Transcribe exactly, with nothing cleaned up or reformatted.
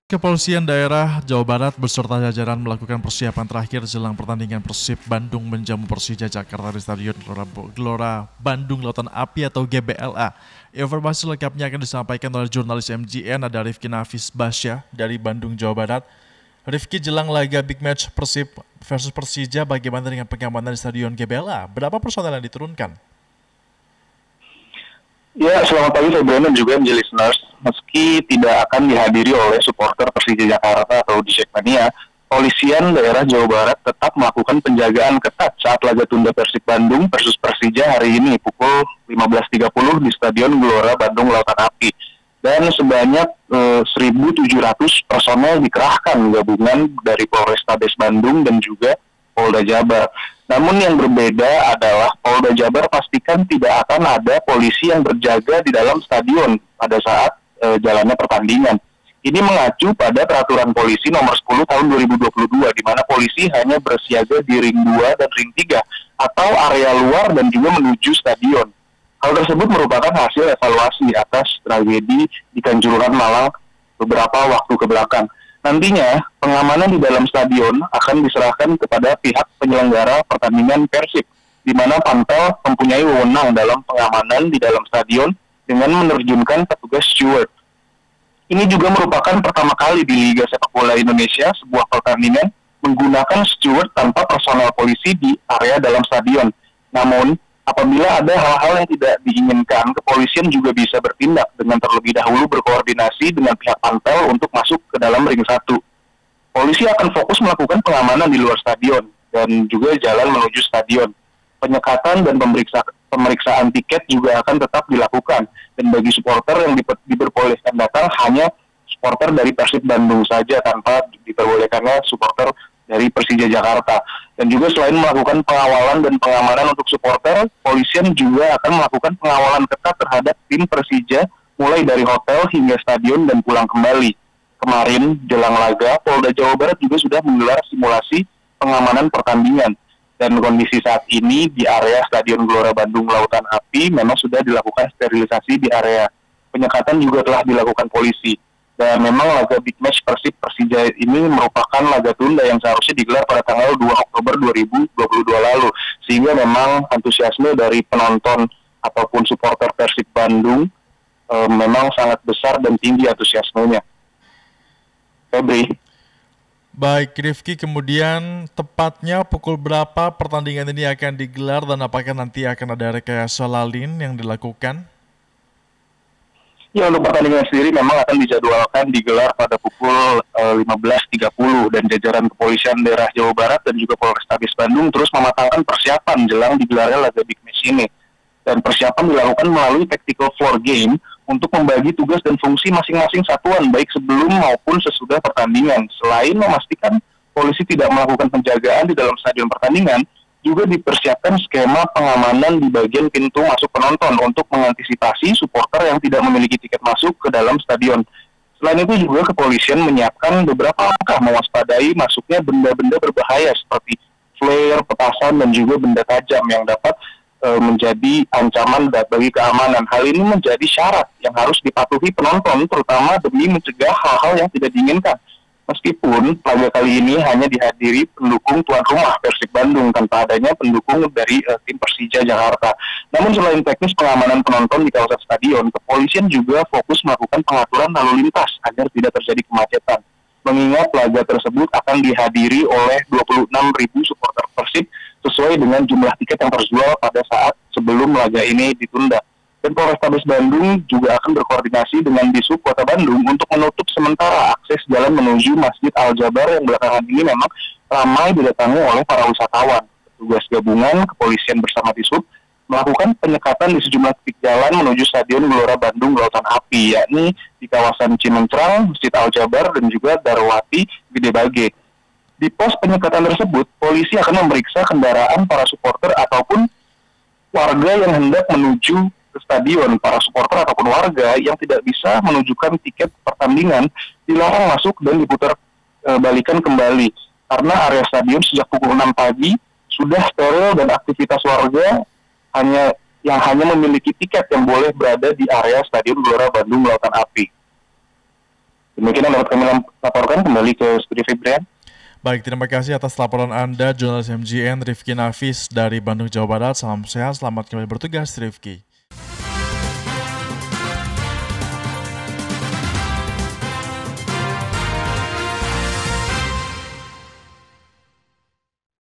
Kepolisian daerah Jawa Barat beserta jajaran melakukan persiapan terakhir jelang pertandingan Persib Bandung menjamu Persija Jakarta di Stadion Gelora, Gelora Bandung Lautan Api atau G B L A. Informasi lengkapnya akan disampaikan oleh jurnalis M G N, ada Rifki Nafis Basya dari Bandung, Jawa Barat. Rifki, jelang laga big match Persib versus Persija, bagaimana dengan pengamanan di Stadion G B L A? Berapa personel yang diturunkan? Ya, selamat pagi Febrian dan juga M J listeners. Meski tidak akan dihadiri oleh supporter Persija Jakarta atau di Jackmania, Polisian daerah Jawa Barat tetap melakukan penjagaan ketat saat laga tunda Persib Bandung versus Persija hari ini pukul lima belas tiga puluh di Stadion Gelora Bandung Lautan Api. Dan sebanyak eh, seribu tujuh ratus personel dikerahkan gabungan dari Polrestabes Bandung dan juga Polda Jabar. Namun yang berbeda adalah Polda Jabar pastikan tidak akan ada polisi yang berjaga di dalam stadion pada saat e, jalannya pertandingan. Ini mengacu pada peraturan polisi nomor sepuluh tahun dua ribu dua puluh dua di mana polisi hanya bersiaga di ring dua dan ring tiga atau area luar dan juga menuju stadion. Hal tersebut merupakan hasil evaluasi atas tragedi di Kanjuruhan Malang beberapa waktu ke belakang. Nantinya, pengamanan di dalam stadion akan diserahkan kepada pihak penyelenggara pertandingan Persib, di mana Panpel mempunyai wewenang dalam pengamanan di dalam stadion dengan menerjunkan petugas steward. Ini juga merupakan pertama kali di Liga Sepak Bola Indonesia sebuah pertandingan menggunakan steward tanpa personel polisi di area dalam stadion. Namun, apabila ada hal-hal yang tidak diinginkan, kepolisian juga bisa bertindak dengan terlebih dahulu berkoordinasi dengan pihak Panpel untuk masuk ke dalam ring satu. Polisi akan fokus melakukan pengamanan di luar stadion dan juga jalan menuju stadion. Penyekatan dan pemeriksa, pemeriksaan tiket juga akan tetap dilakukan. Dan bagi supporter yang diper, diperbolehkan datang hanya supporter dari Persib Bandung saja tanpa diperbolehkannya supporter dari Persija Jakarta. Dan juga selain melakukan pengawalan dan pengamanan untuk supporter, polisian juga akan melakukan pengawalan ketat terhadap tim Persija mulai dari hotel hingga stadion dan pulang kembali. Kemarin, jelang laga, Polda Jawa Barat juga sudah menggelar simulasi pengamanan pertandingan. Dan kondisi saat ini di area Stadion Gelora Bandung Lautan Api memang sudah dilakukan sterilisasi di area. Penyekatan juga telah dilakukan polisi. Dan memang laga big match Persib Persija ini merupakan laga tunda yang seharusnya digelar pada tanggal dua Oktober dua ribu dua puluh dua lalu. Sehingga memang antusiasme dari penonton ataupun supporter Persib Bandung e, memang sangat besar dan tinggi antusiasmenya. Febri. Baik, Rifki, kemudian tepatnya pukul berapa pertandingan ini akan digelar dan apakah nanti akan ada rekayasa lalin yang dilakukan? Ya, untuk pertandingan sendiri memang akan dijadwalkan digelar pada pukul uh, lima belas tiga puluh dan jajaran kepolisian daerah Jawa Barat dan juga Polrestabes Bandung terus mematangkan persiapan jelang digelarnya laga big match ini. Dan persiapan dilakukan melalui tactical floor game untuk membagi tugas dan fungsi masing-masing satuan baik sebelum maupun sesudah pertandingan. Selain memastikan polisi tidak melakukan penjagaan di dalam stadion pertandingan, juga dipersiapkan skema pengamanan di bagian pintu masuk penonton untuk mengantisipasi supporter yang tidak memiliki tiket masuk ke dalam stadion. Selain itu juga kepolisian menyiapkan beberapa langkah mewaspadai masuknya benda-benda berbahaya seperti flare, petasan, dan juga benda tajam yang dapat e, menjadi ancaman bagi keamanan. Hal ini menjadi syarat yang harus dipatuhi penonton, terutama demi mencegah hal-hal yang tidak diinginkan. Meskipun laga kali ini hanya dihadiri pendukung tuan rumah Persib Bandung tanpa adanya pendukung dari uh, tim Persija Jakarta. Namun selain teknis pengamanan penonton di kawasan stadion, kepolisian juga fokus melakukan pengaturan lalu lintas agar tidak terjadi kemacetan. Mengingat laga tersebut akan dihadiri oleh dua puluh enam ribu supporter Persib sesuai dengan jumlah tiket yang terjual pada saat sebelum laga ini ditunda. Dan Polrestabes Bandung juga akan berkoordinasi dengan Disub Kota Bandung untuk menutup sementara akses jalan menuju Masjid Al-Jabar yang belakangan ini memang ramai didatangi oleh para wisatawan. Petugas gabungan kepolisian bersama Disub melakukan penyekatan di sejumlah titik jalan menuju Stadion Gelora Bandung Lautan Api, yakni di kawasan Cimencrang, Masjid Al-Jabar, dan juga Darwati, Gede Bage. Di pos penyekatan tersebut, polisi akan memeriksa kendaraan para supporter ataupun warga yang hendak menuju ke stadion. Para supporter ataupun warga yang tidak bisa menunjukkan tiket pertandingan dilarang masuk dan diputar e, balikan kembali karena area stadion sejak pukul enam pagi sudah steril dan aktivitas warga hanya yang hanya memiliki tiket yang boleh berada di area Stadion Gelora Bandung Lautan Api. Demikian yang dapat kami laporkan, kembali ke Studio Febrian. Baik, terima kasih atas laporan Anda, jurnalis M G N Rifki Nafis dari Bandung, Jawa Barat. Salam sehat, selamat kembali bertugas, Rifki.